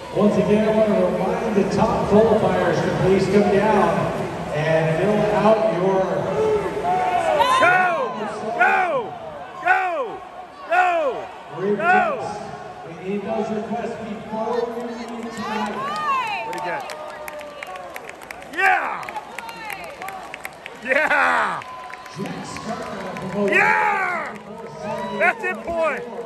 Once again, I want to remind the top qualifiers to please come down and fill out your... Go! We need those requests before we leave tonight. What do you get? Yeah! Yeah! Jack Skarda, Yeah! That's it, boy!